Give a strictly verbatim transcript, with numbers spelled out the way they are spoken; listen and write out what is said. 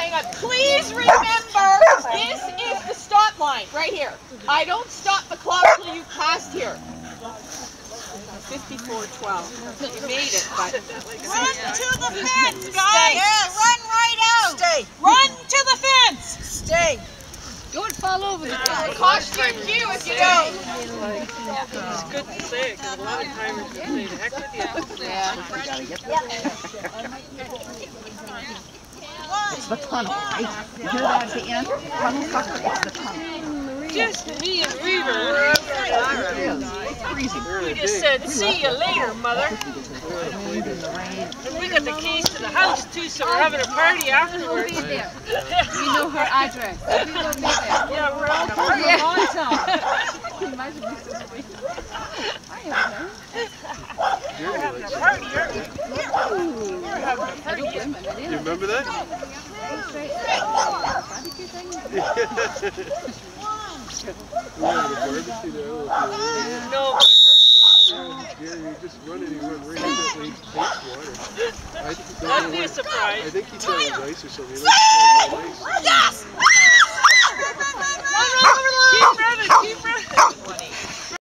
hang on. Please remember, this is the stop line, right here. I don't stop the clock till you've passed here. fifty-four twelve. You made it, but... Run to the fence, guys! Yeah, run right out! Stay! Run to the fence! Stay! Don't fall over the It'll cost you a cue if you don't. It's good to say it, because a lot of timers would say, the heck with you. Yeah. It's the tunnel, right? You hear that at the end? Tunnel sucker, it's the tunnel. Just me and Reaver. It is. It's freezing. We just said, see you later, mother. And we got the keys to the house, too, so we're having a party afterwards. We'll be there. We know her address. We will be there. Yeah, we're all from the long town. Imagine we still be. We're having a party, aren't we? We're having a party. You remember that? We had a barbecue there. No, but Yeah, you just run it, you run right into it, and he takes water. I, that'd be a surprise. I think he thought it was ice or something. He likes to play with ice.